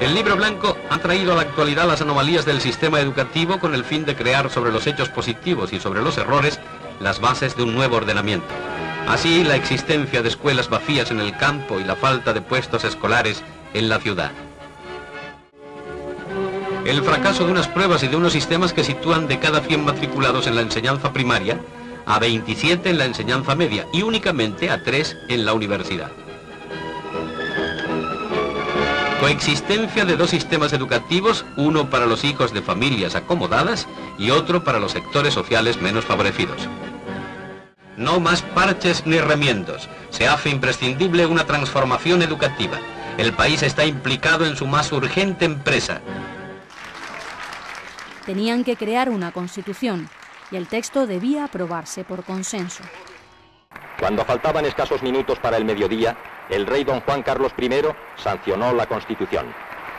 El libro blanco ha traído a la actualidad las anomalías del sistema educativo con el fin de crear sobre los hechos positivos y sobre los errores las bases de un nuevo ordenamiento. Así, la existencia de escuelas vacías en el campo y la falta de puestos escolares en la ciudad. El fracaso de unas pruebas y de unos sistemas que sitúan de cada 100 matriculados en la enseñanza primaria a 27 en la enseñanza media y únicamente a 3 en la universidad. Coexistencia de dos sistemas educativos, uno para los hijos de familias acomodadas y otro para los sectores sociales menos favorecidos. No más parches ni remiendos. Se hace imprescindible una transformación educativa. El país está implicado en su más urgente empresa. Tenían que crear una constitución y el texto debía aprobarse por consenso. Cuando faltaban escasos minutos para el mediodía, el rey don Juan Carlos I sancionó la Constitución.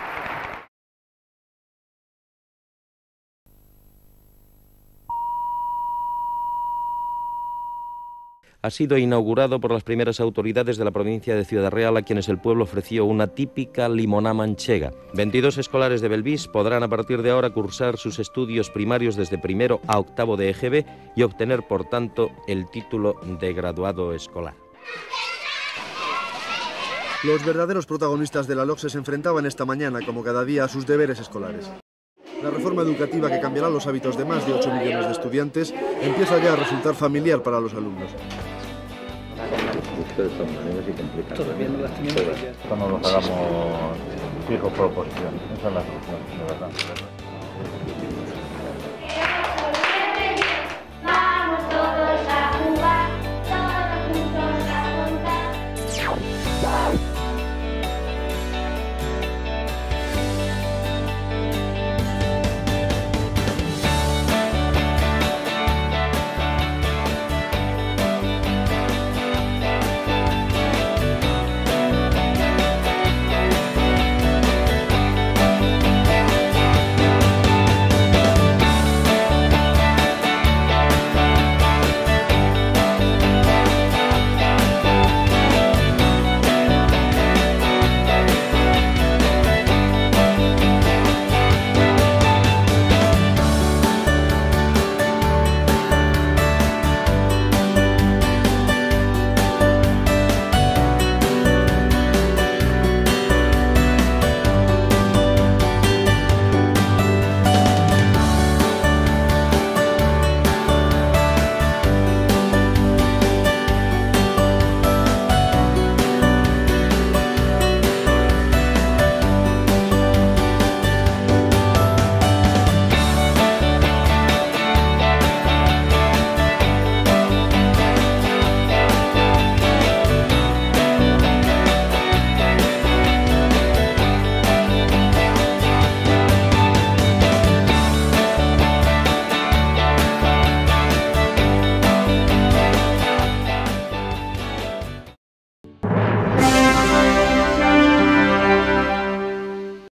Ha sido inaugurado por las primeras autoridades de la provincia de Ciudad Real, a quienes el pueblo ofreció una típica limoná manchega. 22 escolares de Belvís podrán a partir de ahora cursar sus estudios primarios desde primero a octavo de EGB y obtener, por tanto, el título de graduado escolar. Los verdaderos protagonistas de la LOGSE se enfrentaban esta mañana, como cada día, a sus deberes escolares. La reforma educativa que cambiará los hábitos de más de 8 millones de estudiantes empieza ya a resultar familiar para los alumnos. Esto no lo hagamos fijos por oposición, esa es la solución, de verdad.